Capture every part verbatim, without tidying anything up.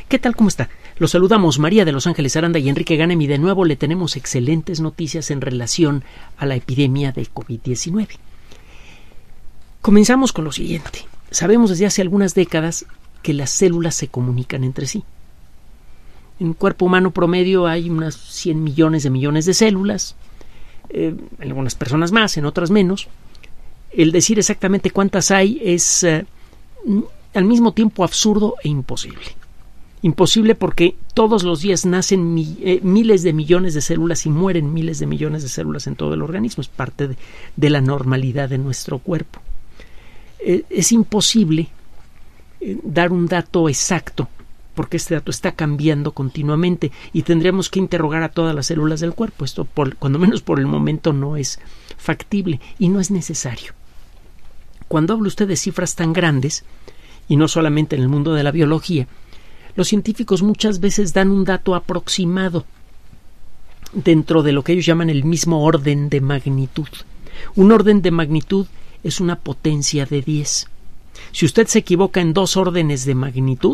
¿Qué tal? ¿Cómo está? Los saludamos María de Los Ángeles Aranda y Enrique Ganem, y de nuevo le tenemos excelentes noticias en relación a la epidemia de COVID diecinueve. Comenzamos con lo siguiente. Sabemos desde hace algunas décadas que las células se comunican entre sí. En el cuerpo humano promedio hay unas cien millones de millones de células, eh, en algunas personas más, en otras menos. El decir exactamente cuántas hay es eh, al mismo tiempo absurdo e imposible. Imposible porque todos los días nacen mi, eh, miles de millones de células y mueren miles de millones de células en todo el organismo. Es parte de, de la normalidad de nuestro cuerpo. Eh, es imposible eh, dar un dato exacto porque este dato está cambiando continuamente y tendríamos que interrogar a todas las células del cuerpo. Esto, por, cuando menos por el momento, no es factible y no es necesario. Cuando habla usted de cifras tan grandes, y no solamente en el mundo de la biología, los científicos muchas veces dan un dato aproximado dentro de lo que ellos llaman el mismo orden de magnitud. Un orden de magnitud es una potencia de diez. Si usted se equivoca en dos órdenes de magnitud,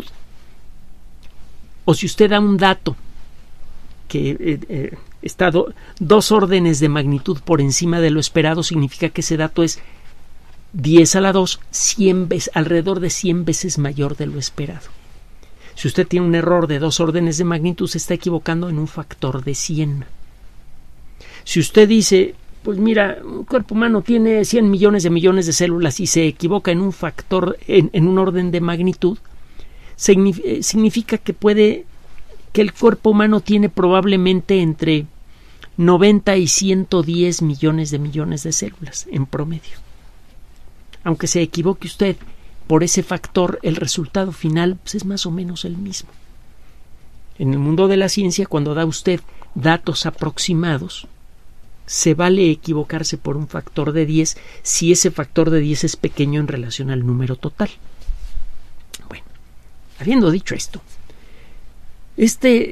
o si usted da un dato que eh, eh, está do, dos órdenes de magnitud por encima de lo esperado, significa que ese dato es diez a la dos, cien veces, alrededor de cien veces mayor de lo esperado. Si usted tiene un error de dos órdenes de magnitud, se está equivocando en un factor de cien. Si usted dice, pues mira, un cuerpo humano tiene cien millones de millones de células y se equivoca en un factor, en, en un orden de magnitud, significa que puede, que el cuerpo humano tiene probablemente entre noventa y ciento diez millones de millones de células en promedio. Aunque se equivoque usted por ese factor, el resultado final pues, es más o menos el mismo. En el mundo de la ciencia, cuando da usted datos aproximados, se vale equivocarse por un factor de diez si ese factor de diez es pequeño en relación al número total. Bueno, habiendo dicho esto, este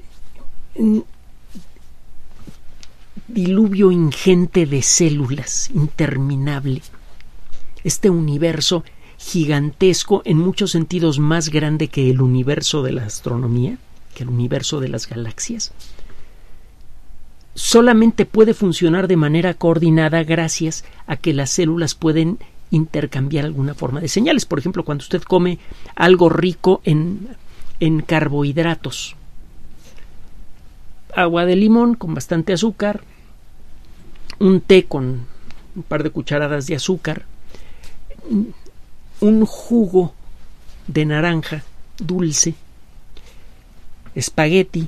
diluvio ingente de células interminable, este universo gigantesco, en muchos sentidos más grande que el universo de la astronomía, que el universo de las galaxias, solamente puede funcionar de manera coordinada gracias a que las células pueden intercambiar alguna forma de señales. Por ejemplo, cuando usted come algo rico en, en carbohidratos, agua de limón con bastante azúcar, un té con un par de cucharadas de azúcar, un jugo de naranja dulce, espagueti,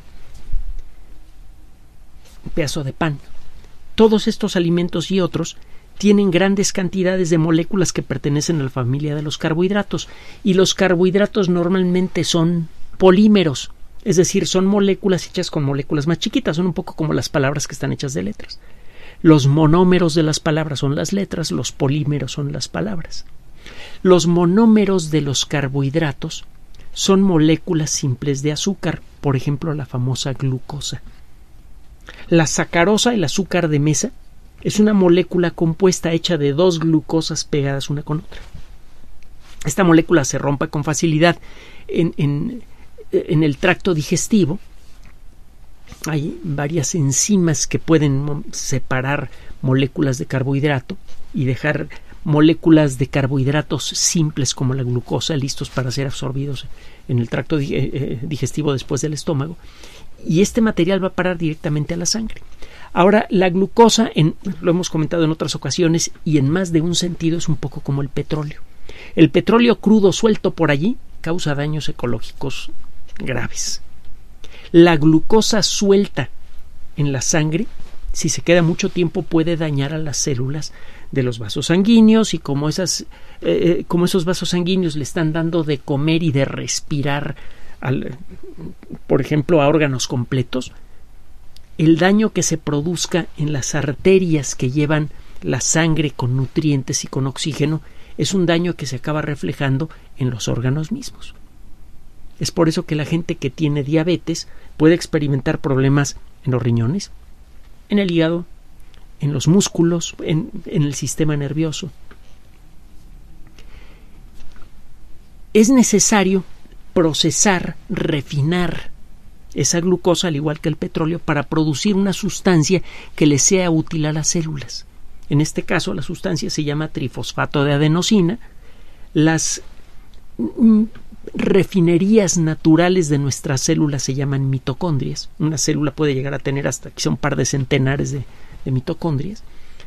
un pedazo de pan. Todos estos alimentos y otros tienen grandes cantidades de moléculas que pertenecen a la familia de los carbohidratos, y los carbohidratos normalmente son polímeros, es decir, son moléculas hechas con moléculas más chiquitas, son un poco como las palabras que están hechas de letras. Los monómeros de las palabras son las letras, los polímeros son las palabras. Los monómeros de los carbohidratos son moléculas simples de azúcar, por ejemplo, la famosa glucosa. La sacarosa, el azúcar de mesa, es una molécula compuesta hecha de dos glucosas pegadas una con otra. Esta molécula se rompe con facilidad en, en, en el tracto digestivo. Hay varias enzimas que pueden separar moléculas de carbohidrato y dejar moléculas de carbohidratos simples como la glucosa listos para ser absorbidos en el tracto digestivo después del estómago, y este material va a parar directamente a la sangre. Ahora, la glucosa, en, lo hemos comentado en otras ocasiones y en más de un sentido, es un poco como el petróleo. El petróleo crudo suelto por allí causa daños ecológicos graves. La glucosa suelta en la sangre, si se queda mucho tiempo, puede dañar a las células de los vasos sanguíneos, y como, esas, eh, como esos vasos sanguíneos le están dando de comer y de respirar, al, por ejemplo, a órganos completos, el daño que se produzca en las arterias que llevan la sangre con nutrientes y con oxígeno es un daño que se acaba reflejando en los órganos mismos. Es por eso que la gente que tiene diabetes puede experimentar problemas en los riñones, en el hígado, en los músculos, en, en el sistema nervioso. Es necesario procesar, refinar esa glucosa, al igual que el petróleo, para producir una sustancia que le sea útil a las células. En este caso, la sustancia se llama trifosfato de adenosina. Las mm, refinerías naturales de nuestras células se llaman mitocondrias. Una célula puede llegar a tener hasta quizá un par de centenares de, de mitocondrias.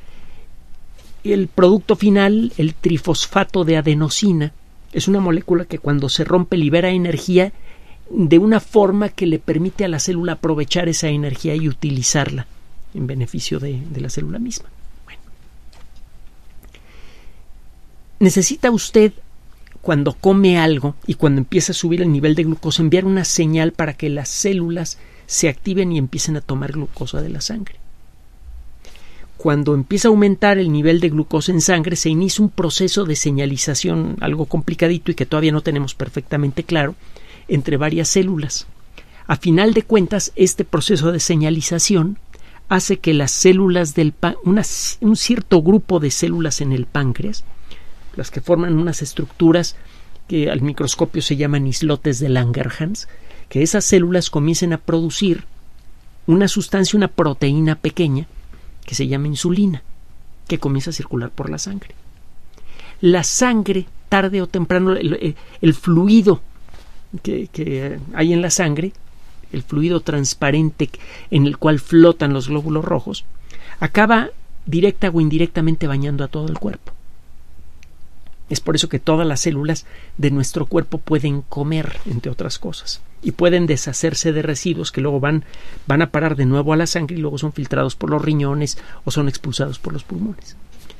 El producto final, el trifosfato de adenosina, es una molécula que cuando se rompe libera energía de una forma que le permite a la célula aprovechar esa energía y utilizarla en beneficio de, de la célula misma. Bueno. Necesita usted, cuando come algo y cuando empieza a subir el nivel de glucosa, enviar una señal para que las células se activen y empiecen a tomar glucosa de la sangre. Cuando empieza a aumentar el nivel de glucosa en sangre, se inicia un proceso de señalización algo complicadito y que todavía no tenemos perfectamente claro, entre varias células. A final de cuentas, este proceso de señalización hace que las células del páncreas, un cierto grupo de células en el páncreas, las que forman unas estructuras que al microscopio se llaman islotes de Langerhans, que esas células comiencen a producir una sustancia, una proteína pequeña, que se llama insulina, que comienza a circular por la sangre. La sangre, tarde o temprano, el, el fluido que, que hay en la sangre, el fluido transparente en el cual flotan los glóbulos rojos, acaba directa o indirectamente bañando a todo el cuerpo. Es por eso que todas las células de nuestro cuerpo pueden comer, entre otras cosas, y pueden deshacerse de residuos que luego van, van a parar de nuevo a la sangre y luego son filtrados por los riñones o son expulsados por los pulmones.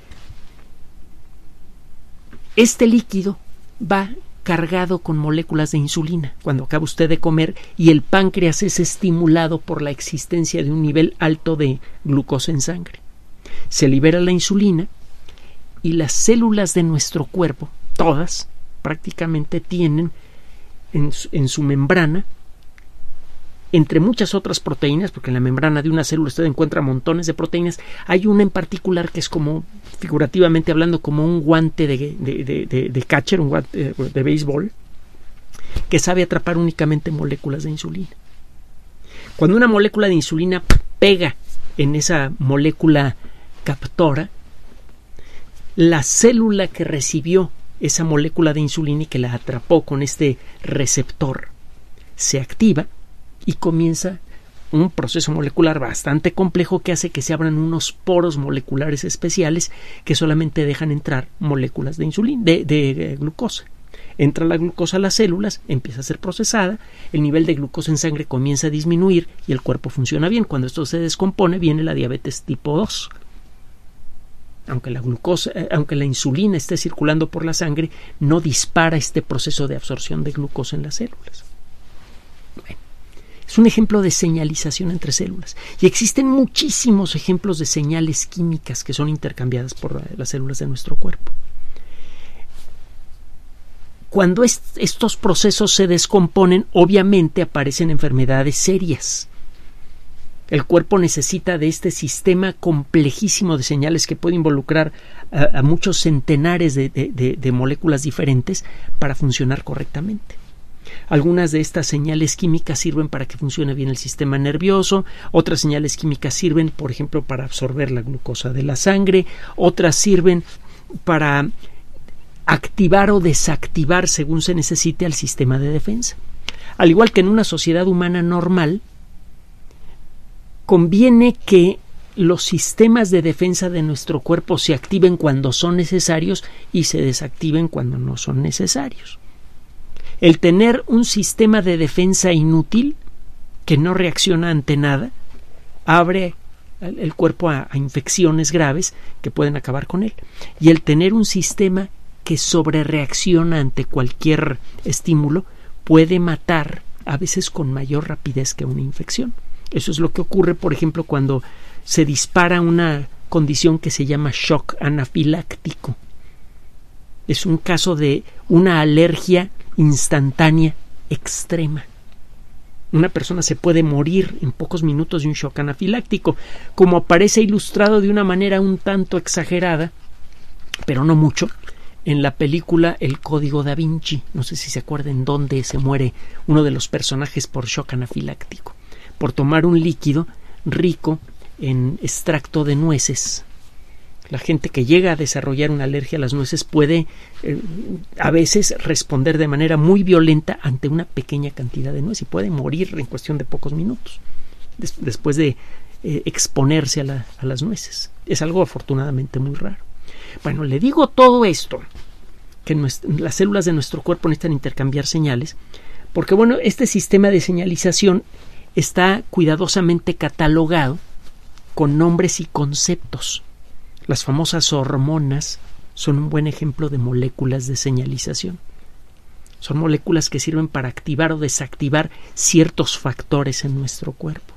Este líquido va cargado con moléculas de insulina cuando acaba usted de comer, y el páncreas es estimulado por la existencia de un nivel alto de glucosa en sangre. Se libera la insulina y las células de nuestro cuerpo, todas prácticamente, tienen en su, en su membrana, entre muchas otras proteínas, porque en la membrana de una célula usted encuentra montones de proteínas, hay una en particular que es como, figurativamente hablando, como un guante de, de, de, de, de catcher, un guante de, de béisbol, que sabe atrapar únicamente moléculas de insulina. Cuando una molécula de insulina pega en esa molécula captora, la célula que recibió esa molécula de insulina y que la atrapó con este receptor se activa y comienza un proceso molecular bastante complejo que hace que se abran unos poros moleculares especiales que solamente dejan entrar moléculas de insulina, de, de, de glucosa. Entra la glucosa a las células, empieza a ser procesada, el nivel de glucosa en sangre comienza a disminuir y el cuerpo funciona bien. Cuando esto se descompone, viene la diabetes tipo dos. Aunque la glucosa, eh, aunque la insulina esté circulando por la sangre, no dispara este proceso de absorción de glucosa en las células. Bueno, es un ejemplo de señalización entre células. Y existen muchísimos ejemplos de señales químicas que son intercambiadas por las células de nuestro cuerpo. Cuando est- estos procesos se descomponen, obviamente aparecen enfermedades serias. El cuerpo necesita de este sistema complejísimo de señales que puede involucrar a, a muchos centenares de, de, de, de moléculas diferentes para funcionar correctamente. Algunas de estas señales químicas sirven para que funcione bien el sistema nervioso, otras señales químicas sirven, por ejemplo, para absorber la glucosa de la sangre, otras sirven para activar o desactivar, según se necesite, al sistema de defensa. Al igual que en una sociedad humana normal, conviene que los sistemas de defensa de nuestro cuerpo se activen cuando son necesarios y se desactiven cuando no son necesarios. El tener un sistema de defensa inútil que no reacciona ante nada abre el cuerpo a, a infecciones graves que pueden acabar con él. Y el tener un sistema que sobrereacciona ante cualquier estímulo puede matar a veces con mayor rapidez que una infección. Eso es lo que ocurre, por ejemplo, cuando se dispara una condición que se llama shock anafiláctico. Es un caso de una alergia instantánea extrema. Una persona se puede morir en pocos minutos de un shock anafiláctico, como aparece ilustrado de una manera un tanto exagerada, pero no mucho, en la película El Código Da Vinci. No sé si se acuerdan dónde se muere uno de los personajes por shock anafiláctico, por tomar un líquido rico en extracto de nueces. La gente que llega a desarrollar una alergia a las nueces puede eh, a veces responder de manera muy violenta ante una pequeña cantidad de nuez y puede morir en cuestión de pocos minutos des después de eh, exponerse a, la, a las nueces. Es algo afortunadamente muy raro. Bueno, le digo todo esto, que las células de nuestro cuerpo necesitan intercambiar señales, porque bueno, este sistema de señalización está cuidadosamente catalogado con nombres y conceptos. Las famosas hormonas son un buen ejemplo de moléculas de señalización. Son moléculas que sirven para activar o desactivar ciertos factores en nuestro cuerpo.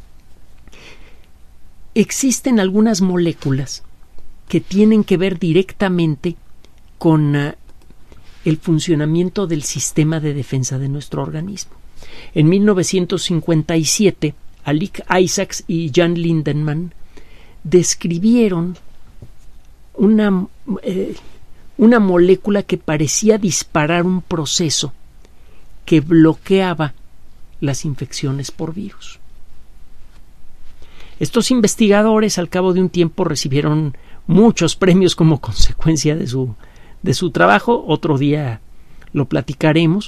Existen algunas moléculas que tienen que ver directamente con uh, el funcionamiento del sistema de defensa de nuestro organismo. En mil novecientos cincuenta y siete, Alik Isaacs y Jan Lindemann describieron una, eh, una molécula que parecía disparar un proceso que bloqueaba las infecciones por virus. Estos investigadores al cabo de un tiempo recibieron muchos premios como consecuencia de su, de su trabajo. Otro día lo platicaremos.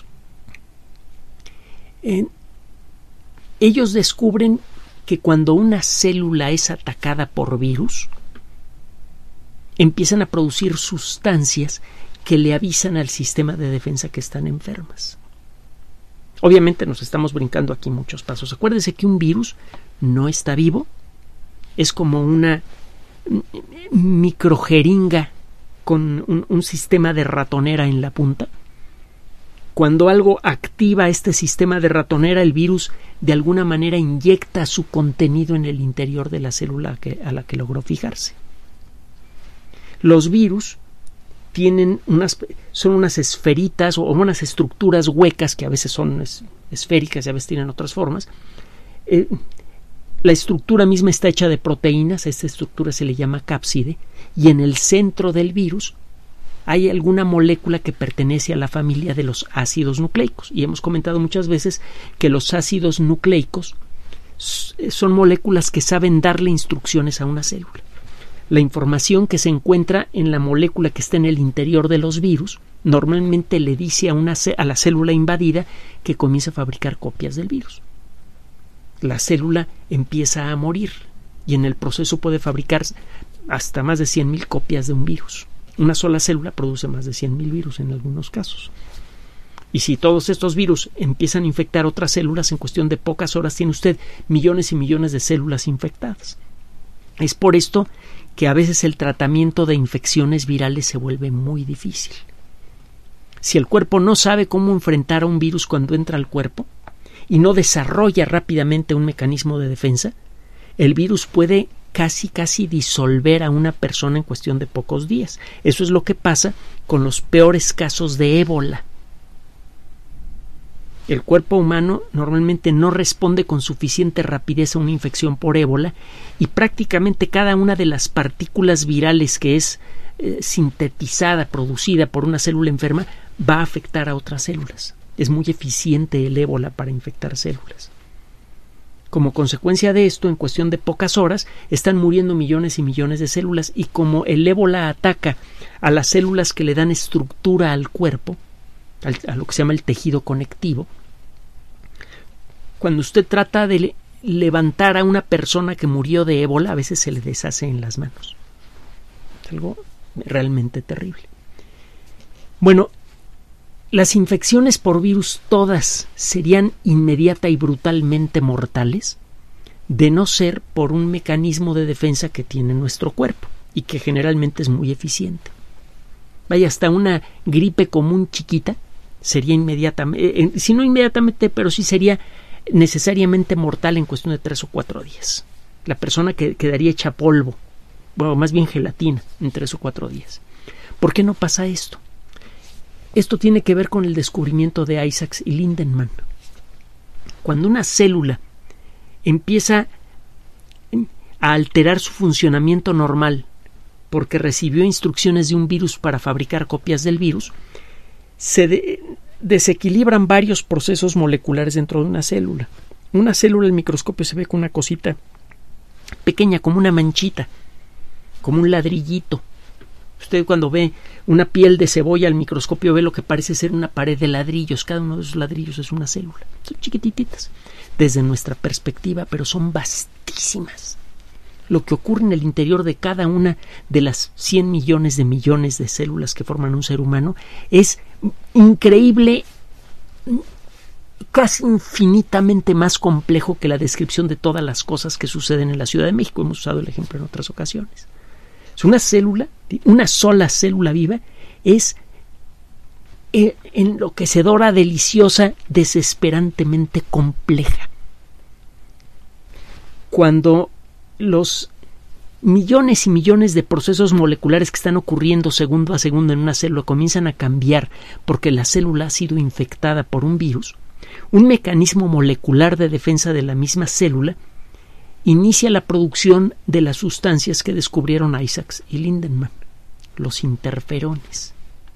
Eh, ellos descubren que cuando una célula es atacada por virus, empiezan a producir sustancias que le avisan al sistema de defensa que están enfermas. Obviamente nos estamos brincando aquí muchos pasos. Acuérdense que un virus no está vivo, es como una microjeringa con un, un sistema de ratonera en la punta. Cuando algo activa este sistema de ratonera, el virus de alguna manera inyecta su contenido en el interior de la célula que, a la que logró fijarse. Los virus tienen unas, son unas esferitas o unas estructuras huecas que a veces son es, esféricas y a veces tienen otras formas. Eh, la estructura misma está hecha de proteínas, esta estructura se le llama cápside, y en el centro del virus hay alguna molécula que pertenece a la familia de los ácidos nucleicos. Y hemos comentado muchas veces que los ácidos nucleicos son moléculas que saben darle instrucciones a una célula. La información que se encuentra en la molécula que está en el interior de los virus normalmente le dice a, una, a la célula invadida que comience a fabricar copias del virus. La célula empieza a morir y en el proceso puede fabricar hasta más de cien mil copias de un virus. Una sola célula produce más de cien mil virus en algunos casos. Y si todos estos virus empiezan a infectar otras células, en cuestión de pocas horas tiene usted millones y millones de células infectadas. Es por esto que a veces el tratamiento de infecciones virales se vuelve muy difícil. Si el cuerpo no sabe cómo enfrentar a un virus cuando entra al cuerpo y no desarrolla rápidamente un mecanismo de defensa, el virus puede casi casi disolver a una persona en cuestión de pocos días. Eso es lo que pasa con los peores casos de ébola. El cuerpo humano normalmente no responde con suficiente rapidez a una infección por ébola y prácticamente cada una de las partículas virales que es eh, sintetizada, producida por una célula enferma, va a afectar a otras células. Es muy eficiente el ébola para infectar células. Como consecuencia de esto, en cuestión de pocas horas, están muriendo millones y millones de células y como el ébola ataca a las células que le dan estructura al cuerpo, a lo que se llama el tejido conectivo, cuando usted trata de levantar a una persona que murió de ébola, a veces se le deshace en las manos. Es algo realmente terrible. Bueno, las infecciones por virus todas serían inmediata y brutalmente mortales de no ser por un mecanismo de defensa que tiene nuestro cuerpo y que generalmente es muy eficiente. Vaya, hasta una gripe común chiquita sería inmediatamente, eh, si no inmediatamente, pero sí sería necesariamente mortal en cuestión de tres o cuatro días. La persona que quedaría hecha polvo, bueno, más bien gelatina, en tres o cuatro días. ¿Por qué no pasa esto? Esto tiene que ver con el descubrimiento de Isaacs y Lindemann. Cuando una célula empieza a alterar su funcionamiento normal porque recibió instrucciones de un virus para fabricar copias del virus, se de- desequilibran varios procesos moleculares dentro de una célula. Una célula al microscopio se ve con una cosita pequeña, como una manchita, como un ladrillito. Usted cuando ve una piel de cebolla al microscopio ve lo que parece ser una pared de ladrillos. Cada uno de esos ladrillos es una célula. Son chiquititas desde nuestra perspectiva, pero son vastísimas. Lo que ocurre en el interior de cada una de las cien millones de millones de células que forman un ser humano es increíble, casi infinitamente más complejo que la descripción de todas las cosas que suceden en la Ciudad de México. Hemos usado el ejemplo en otras ocasiones. Es una célula, una sola célula viva, es enloquecedora, deliciosa, desesperantemente compleja. Cuando los millones y millones de procesos moleculares que están ocurriendo segundo a segundo en una célula comienzan a cambiar porque la célula ha sido infectada por un virus, un mecanismo molecular de defensa de la misma célula inicia la producción de las sustancias que descubrieron Isaacs y Lindemann, los interferones.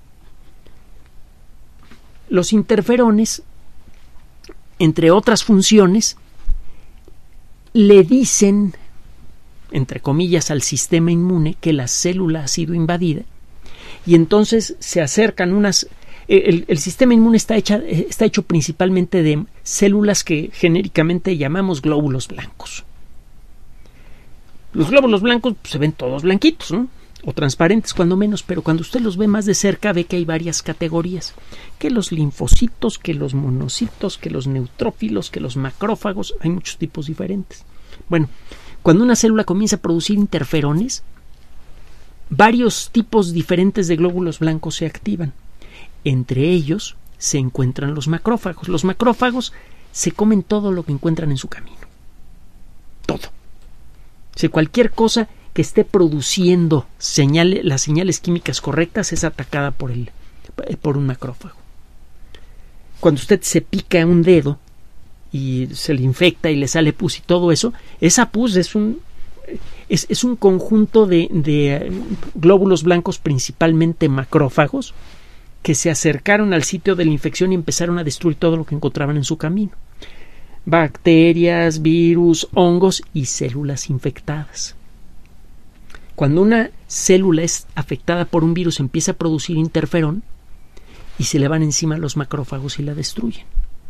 Los interferones, entre otras funciones, le dicen, entre comillas, al sistema inmune que la célula ha sido invadida y entonces se acercan unas... El, el sistema inmune está, hecha, está hecho principalmente de células que genéricamente llamamos glóbulos blancos. Los glóbulos blancos pues, se ven todos blanquitos, ¿no? O transparentes cuando menos, pero cuando usted los ve más de cerca ve que hay varias categorías, que los linfocitos, que los monocitos, que los neutrófilos, que los macrófagos, hay muchos tipos diferentes. Bueno, cuando una célula comienza a producir interferones, varios tipos diferentes de glóbulos blancos se activan. Entre ellos se encuentran los macrófagos. Los macrófagos se comen todo lo que encuentran en su camino. Todo. O sea, cualquier cosa que esté produciendo señales, las señales químicas correctas es atacada por, el, por un macrófago. Cuando usted se pica un dedo y se le infecta y le sale pus y todo eso, esa pus es un, es, es un conjunto de, de glóbulos blancos, principalmente macrófagos, que se acercaron al sitio de la infección y empezaron a destruir todo lo que encontraban en su camino. Bacterias, virus, hongos y células infectadas. Cuando una célula es afectada por un virus empieza a producir interferón y se le van encima los macrófagos y la destruyen.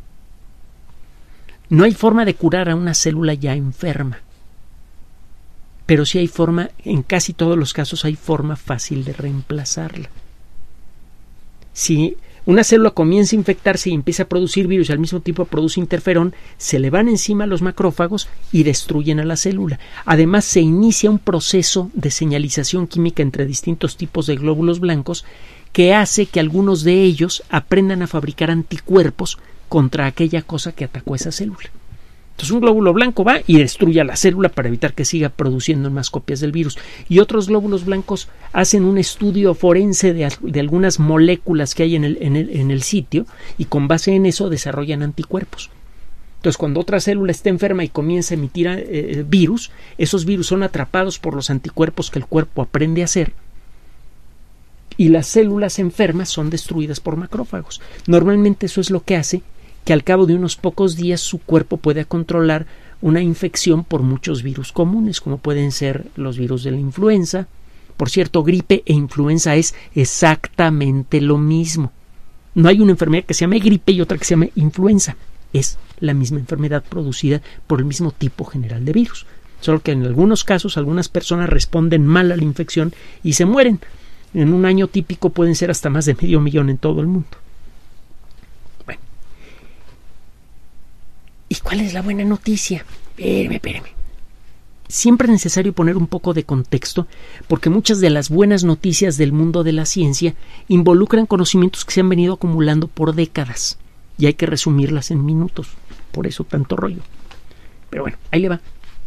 No hay forma de curar a una célula ya enferma, pero sí hay forma, en casi todos los casos hay forma fácil de reemplazarla. Si una célula comienza a infectarse y empieza a producir virus y al mismo tiempo produce interferón, se le van encima los macrófagos y destruyen a la célula. Además, se inicia un proceso de señalización química entre distintos tipos de glóbulos blancos que hace que algunos de ellos aprendan a fabricar anticuerpos contra aquella cosa que atacó esa célula. Entonces un glóbulo blanco va y destruye a la célula para evitar que siga produciendo más copias del virus. Y otros glóbulos blancos hacen un estudio forense de, de algunas moléculas que hay en el, en, el, en el sitio y con base en eso desarrollan anticuerpos. Entonces cuando otra célula está enferma y comienza a emitir eh, virus, esos virus son atrapados por los anticuerpos que el cuerpo aprende a hacer y las células enfermas son destruidas por macrófagos. Normalmente eso es lo que hace que al cabo de unos pocos días su cuerpo pueda controlar una infección por muchos virus comunes, como pueden ser los virus de la influenza. Por cierto, gripe e influenza es exactamente lo mismo. No hay una enfermedad que se llame gripe y otra que se llame influenza. Es la misma enfermedad producida por el mismo tipo general de virus. Solo que en algunos casos algunas personas responden mal a la infección y se mueren. En un año típico pueden ser hasta más de medio millón en todo el mundo. ¿Y cuál es la buena noticia? Espérame, espérame. Siempre es necesario poner un poco de contexto porque muchas de las buenas noticias del mundo de la ciencia involucran conocimientos que se han venido acumulando por décadas y hay que resumirlas en minutos. Por eso tanto rollo. Pero bueno, ahí le va.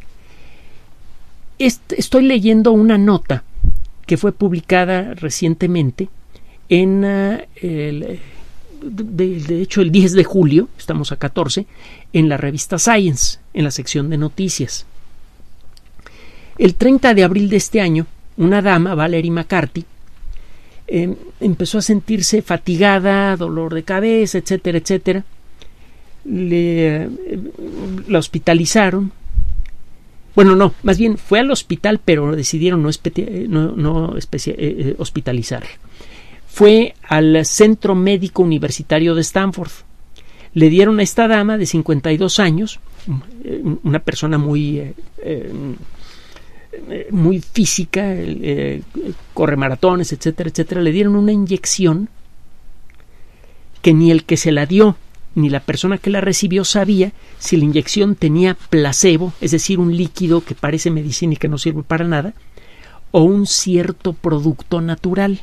Estoy leyendo una nota que fue publicada recientemente en uh, el... De, de hecho el diez de julio, estamos a catorce, en la revista Science, en la sección de noticias. El treinta de abril de este año una dama, Valerie McCarthy, eh, empezó a sentirse fatigada, dolor de cabeza, etcétera, etcétera. Le, eh, la hospitalizaron. Bueno, no, más bien fue al hospital, pero decidieron no, espe- no, no especia- eh, hospitalizarla. Fue al Centro Médico Universitario de Stanford. Le dieron a esta dama de cincuenta y dos años, una persona muy, eh, eh, muy física, eh, corre maratones, etcétera, etcétera. Le dieron una inyección que ni el que se la dio ni la persona que la recibió sabía si la inyección tenía placebo, es decir, un líquido que parece medicina y que no sirve para nada, o un cierto producto natural,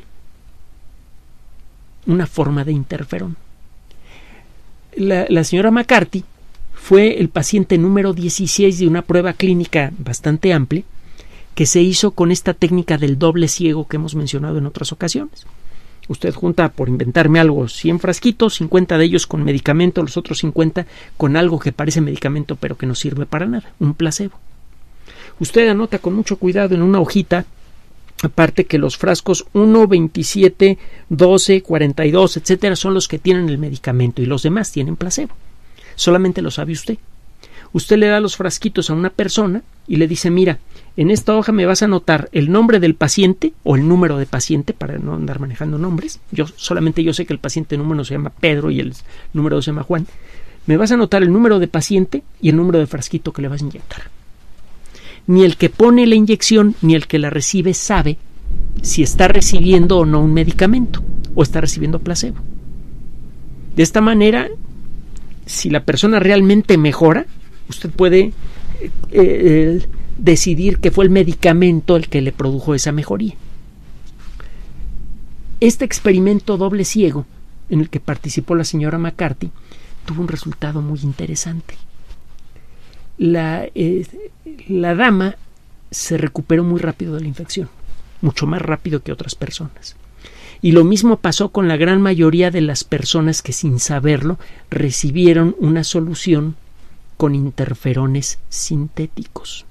una forma de interferón. La, la señora McCarthy fue el paciente número dieciséis de una prueba clínica bastante amplia que se hizo con esta técnica del doble ciego que hemos mencionado en otras ocasiones. Usted junta, por inventarme algo, cien frasquitos, cincuenta de ellos con medicamento, los otros cincuenta con algo que parece medicamento pero que no sirve para nada, un placebo. Usted anota con mucho cuidado en una hojita, aparte, que los frascos uno, veintisiete, doce, cuarenta y dos, etcétera, son los que tienen el medicamento y los demás tienen placebo. Solamente lo sabe usted. Usted le da los frasquitos a una persona y le dice: mira, en esta hoja me vas a anotar el nombre del paciente o el número de paciente, para no andar manejando nombres. Yo solamente yo sé que el paciente número se llama Pedro y el número dos se llama Juan. Me vas a anotar el número de paciente y el número de frasquito que le vas a inyectar. Ni el que pone la inyección ni el que la recibe sabe si está recibiendo o no un medicamento o está recibiendo placebo. De esta manera, si la persona realmente mejora, usted puede eh, eh, decidir que fue el medicamento el que le produjo esa mejoría. Este experimento doble ciego en el que participó la señora McCarthy tuvo un resultado muy interesante. La, eh, la dama se recuperó muy rápido de la infección, mucho más rápido que otras personas. Y lo mismo pasó con la gran mayoría de las personas que, sin saberlo, recibieron una solución con interferones sintéticos.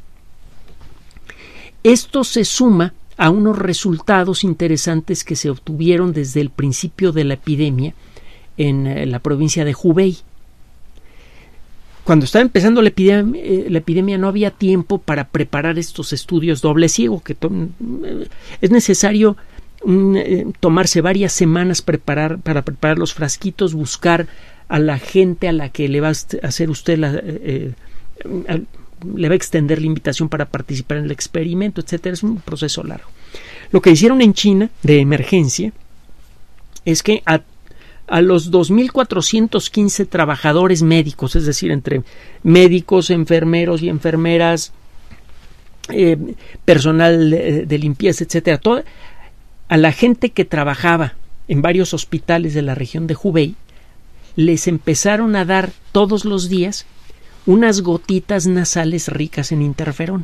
Esto se suma a unos resultados interesantes que se obtuvieron desde el principio de la epidemia en eh, la provincia de Hubei. Cuando estaba empezando la epidemia, eh, la epidemia no había tiempo para preparar estos estudios doble ciego, que to- eh, es necesario mm, eh, tomarse varias semanas preparar, para preparar los frasquitos, buscar a la gente a la que le va a hacer usted la, eh, eh, le va a extender la invitación para participar en el experimento, etcétera. Es un proceso largo. Lo que hicieron en China de emergencia es que a a los dos mil cuatrocientos quince trabajadores médicos, es decir, entre médicos, enfermeros y enfermeras, eh, personal de, de limpieza, etcétera, toda, a la gente que trabajaba en varios hospitales de la región de Hubei, les empezaron a dar todos los días unas gotitas nasales ricas en interferón.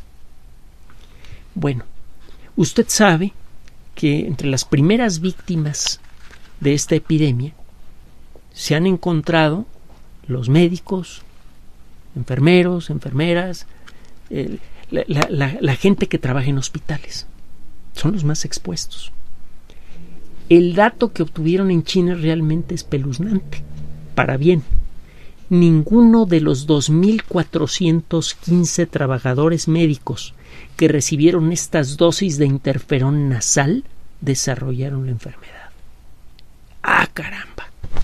Bueno, usted sabe que entre las primeras víctimas de esta epidemia se han encontrado los médicos, enfermeros, enfermeras, eh, la, la, la, la gente que trabaja en hospitales. Son los más expuestos. El dato que obtuvieron en China realmente es espeluznante, para bien. Ninguno de los dos mil cuatrocientos quince trabajadores médicos que recibieron estas dosis de interferón nasal desarrollaron la enfermedad. ¡Ah, caramba!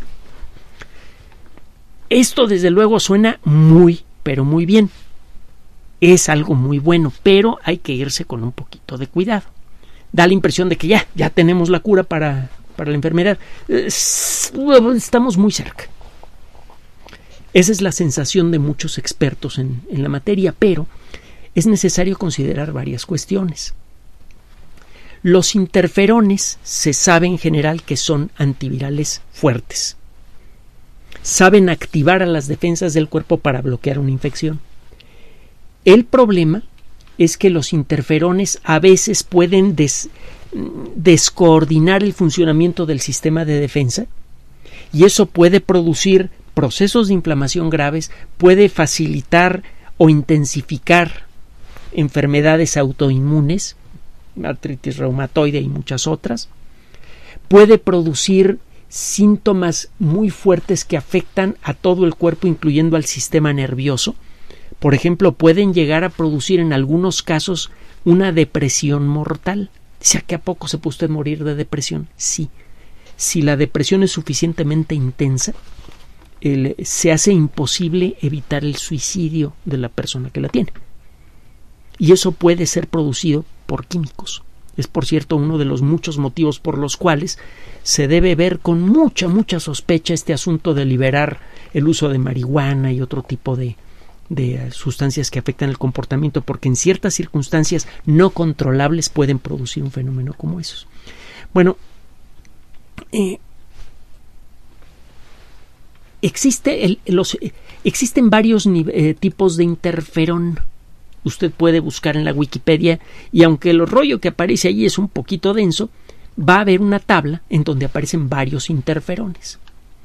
Esto desde luego suena muy, pero muy bien. Es algo muy bueno, pero hay que irse con un poquito de cuidado. Da la impresión de que ya, ya tenemos la cura para, para la enfermedad. Estamos muy cerca. Esa es la sensación de muchos expertos en, en la materia, pero es necesario considerar varias cuestiones. Los interferones se sabe en general que son antivirales fuertes. Saben activar a las defensas del cuerpo para bloquear una infección. El problema es que los interferones a veces pueden des, descoordinar el funcionamiento del sistema de defensa y eso puede producir procesos de inflamación graves, puede facilitar o intensificar enfermedades autoinmunes artritis reumatoide y muchas otras. Puede producir síntomas muy fuertes que afectan a todo el cuerpo, incluyendo al sistema nervioso. Por ejemplo, pueden llegar a producir en algunos casos una depresión mortal. ¿Dice, a qué a poco se puede usted morir de depresión? Sí. Si la depresión es suficientemente intensa, el, se hace imposible evitar el suicidio de la persona que la tiene. Y eso puede ser producido por químicos. Es, por cierto, uno de los muchos motivos por los cuales se debe ver con mucha, mucha sospecha este asunto de liberar el uso de marihuana y otro tipo de, de sustancias que afectan el comportamiento, porque en ciertas circunstancias no controlables pueden producir un fenómeno como esos. Bueno, eh, existe el, los, eh, existen varios eh, tipos de interferón. Usted puede buscar en la Wikipedia y aunque el rollo que aparece allí es un poquito denso, va a haber una tabla en donde aparecen varios interferones.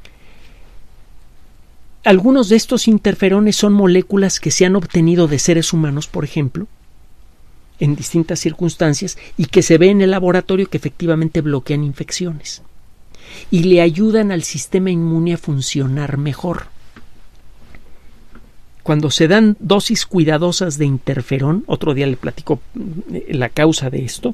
Algunos de estos interferones son moléculas que se han obtenido de seres humanos, por ejemplo, en distintas circunstancias y que se ve en el laboratorio que efectivamente bloquean infecciones y le ayudan al sistema inmune a funcionar mejor. Cuando se dan dosis cuidadosas de interferón, otro día le platico la causa de esto,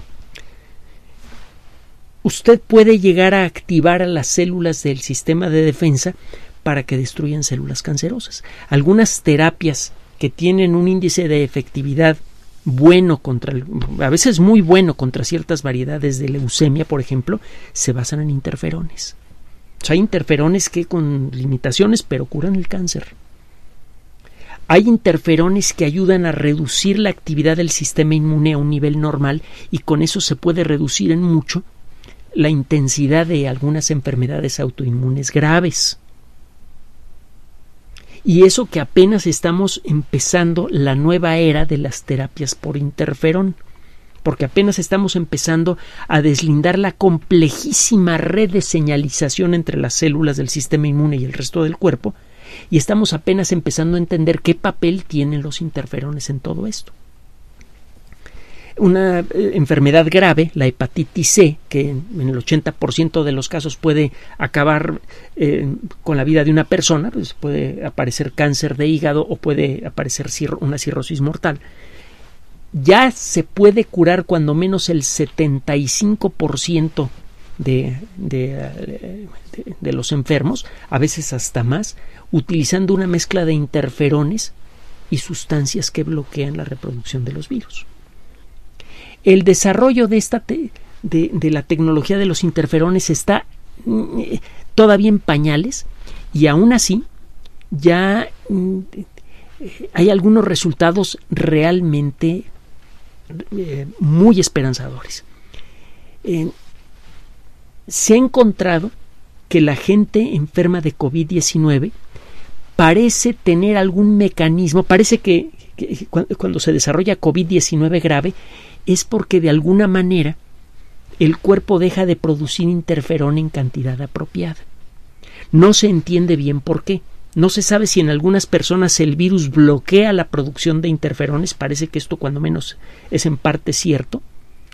usted puede llegar a activar a las células del sistema de defensa para que destruyan células cancerosas. Algunas terapias que tienen un índice de efectividad bueno contra, a veces muy bueno contra ciertas variedades de leucemia, por ejemplo, se basan en interferones. O sea, hay interferones que con limitaciones, pero curan el cáncer. Hay interferones que ayudan a reducir la actividad del sistema inmune a un nivel normal y con eso se puede reducir en mucho la intensidad de algunas enfermedades autoinmunes graves. Y eso que apenas estamos empezando la nueva era de las terapias por interferón, porque apenas estamos empezando a deslindar la complejísima red de señalización entre las células del sistema inmune y el resto del cuerpo, y estamos apenas empezando a entender qué papel tienen los interferones en todo esto. Una eh, enfermedad grave, la hepatitis C, que en, en el ochenta por ciento de los casos puede acabar eh, con la vida de una persona, pues puede aparecer cáncer de hígado o puede aparecer cirro, una cirrosis mortal. Ya se puede curar cuando menos el setenta y cinco por ciento de, de, de, de los enfermos, a veces hasta más, utilizando una mezcla de interferones y sustancias que bloquean la reproducción de los virus. El desarrollo de, esta te, de, de la tecnología de los interferones está eh, todavía en pañales y aún así ya eh, hay algunos resultados realmente eh, muy esperanzadores. Eh, se ha encontrado que la gente enferma de COVID diecinueve parece tener algún mecanismo, parece que, que cuando se desarrolla COVID diecinueve grave es porque de alguna manera el cuerpo deja de producir interferón en cantidad apropiada. No se entiende bien por qué. No se sabe si en algunas personas el virus bloquea la producción de interferones. Parece que esto cuando menos es en parte cierto.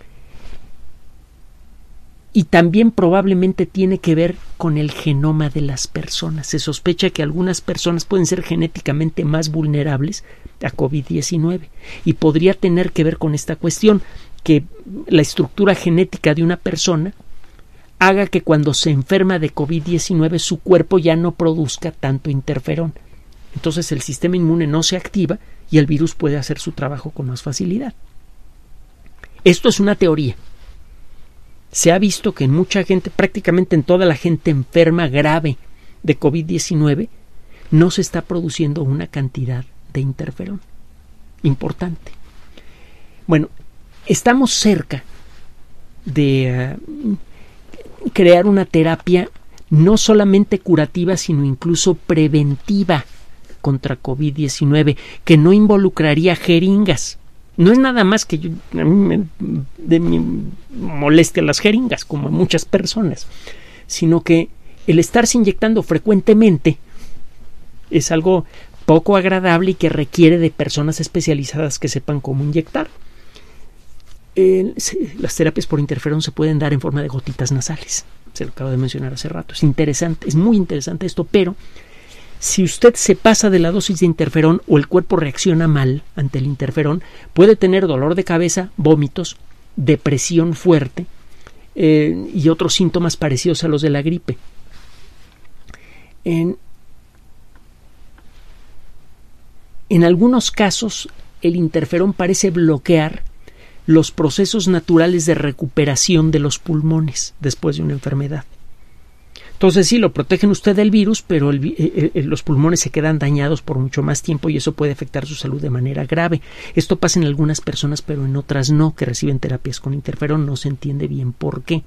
Y también probablemente tiene que ver con el genoma de las personas. Se sospecha que algunas personas pueden ser genéticamente más vulnerables a COVID diecinueve y podría tener que ver con esta cuestión, que la estructura genética de una persona haga que cuando se enferma de COVID diecinueve su cuerpo ya no produzca tanto interferón. Entonces el sistema inmune no se activa y el virus puede hacer su trabajo con más facilidad. Esto es una teoría. Se ha visto que en mucha gente, prácticamente en toda la gente enferma grave de COVID diecinueve, no se está produciendo una cantidad de interferón importante. Bueno, estamos cerca de uh, crear una terapia no solamente curativa, sino incluso preventiva contra COVID diecinueve, que no involucraría jeringas. No es nada más que yo, a mí me, de mi molestia las jeringas, como a muchas personas, sino que el estarse inyectando frecuentemente es algo poco agradable y que requiere de personas especializadas que sepan cómo inyectar. Eh, se, las terapias por interferón se pueden dar en forma de gotitas nasales. Se lo acabo de mencionar hace rato. Es interesante, es muy interesante esto, pero si usted se pasa de la dosis de interferón o el cuerpo reacciona mal ante el interferón, puede tener dolor de cabeza, vómitos, depresión fuerte eh, y otros síntomas parecidos a los de la gripe. En, en algunos casos, el interferón parece bloquear los procesos naturales de recuperación de los pulmones después de una enfermedad. Entonces sí, lo protegen usted del virus, pero el, eh, eh, los pulmones se quedan dañados por mucho más tiempo y eso puede afectar su salud de manera grave. Esto pasa en algunas personas, pero en otras no, que reciben terapias con interferón. No se entiende bien por qué.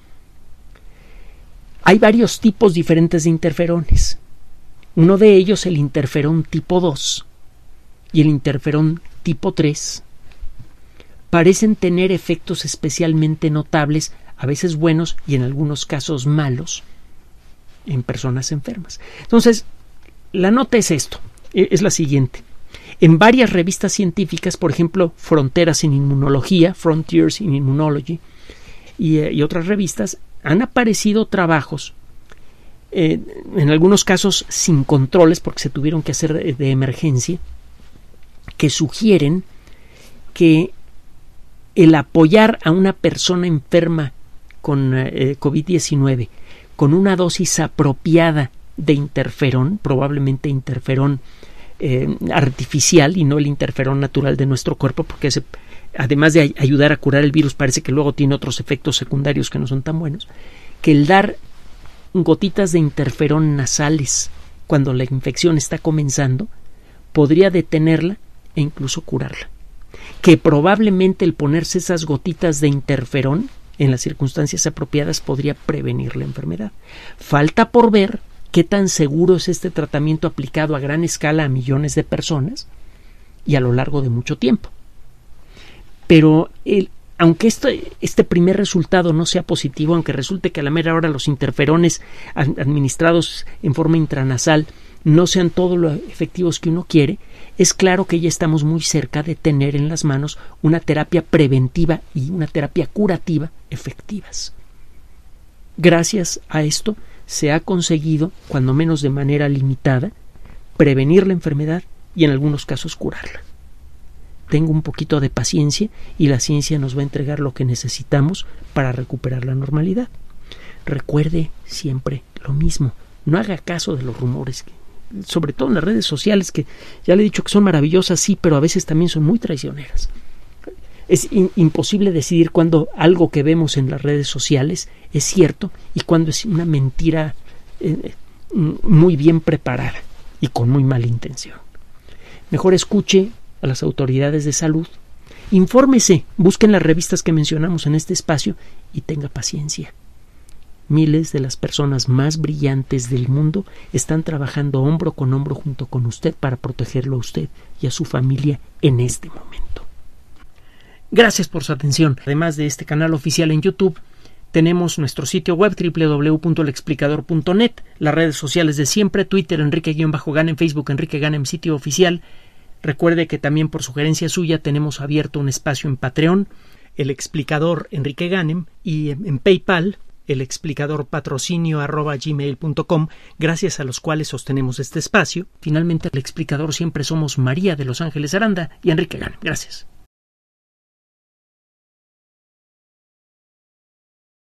Hay varios tipos diferentes de interferones. Uno de ellos, el interferón tipo dos y el interferón tipo tres, parecen tener efectos especialmente notables, a veces buenos y en algunos casos malos, en personas enfermas. Entonces, la nota es esto, es la siguiente. En varias revistas científicas, por ejemplo, Fronteras en Inmunología, Frontiers in Immunology, y, y otras revistas, han aparecido trabajos, eh, en algunos casos sin controles, porque se tuvieron que hacer de, de emergencia, que sugieren que el apoyar a una persona enferma con eh, COVID diecinueve con una dosis apropiada de interferón, probablemente interferón eh, artificial y no el interferón natural de nuestro cuerpo, porque ese, además de ayudar a curar el virus, parece que luego tiene otros efectos secundarios que no son tan buenos, que el dar gotitas de interferón nasales cuando la infección está comenzando podría detenerla e incluso curarla. Que probablemente el ponerse esas gotitas de interferón en las circunstancias apropiadas podría prevenir la enfermedad. Falta por ver qué tan seguro es este tratamiento aplicado a gran escala a millones de personas y a lo largo de mucho tiempo. Pero el, aunque este, este primer resultado no sea positivo, aunque resulte que a la mera hora los interferones administrados en forma intranasal no sean todos los efectivos que uno quiere, es claro que ya estamos muy cerca de tener en las manos una terapia preventiva y una terapia curativa efectivas. Gracias a esto se ha conseguido, cuando menos de manera limitada, prevenir la enfermedad y en algunos casos curarla. Tengo un poquito de paciencia y la ciencia nos va a entregar lo que necesitamos para recuperar la normalidad. Recuerde siempre lo mismo, no haga caso de los rumores que sobre todo en las redes sociales, que ya le he dicho que son maravillosas, sí, pero a veces también son muy traicioneras. Es in- imposible decidir cuándo algo que vemos en las redes sociales es cierto y cuándo es una mentira eh, muy bien preparada y con muy mala intención. Mejor escuche a las autoridades de salud, infórmese, busquen las revistas que mencionamos en este espacio y tenga paciencia. Miles de las personas más brillantes del mundo están trabajando hombro con hombro junto con usted para protegerlo a usted y a su familia en este momento. Gracias por su atención. Además de este canal oficial en YouTube, tenemos nuestro sitio web doble u doble u doble u punto el explicador punto net, las redes sociales de siempre, Twitter Enrique-Ganem, Facebook Enrique Ganem, sitio oficial. Recuerde que también por sugerencia suya tenemos abierto un espacio en Patreon, el explicador Enrique Ganem, y en PayPal, el explicador patrocinio arroba gmail punto com, gracias a los cuales sostenemos este espacio. Finalmente, el explicador siempre somos María de Los Ángeles Aranda y Enrique Ganem. Gracias.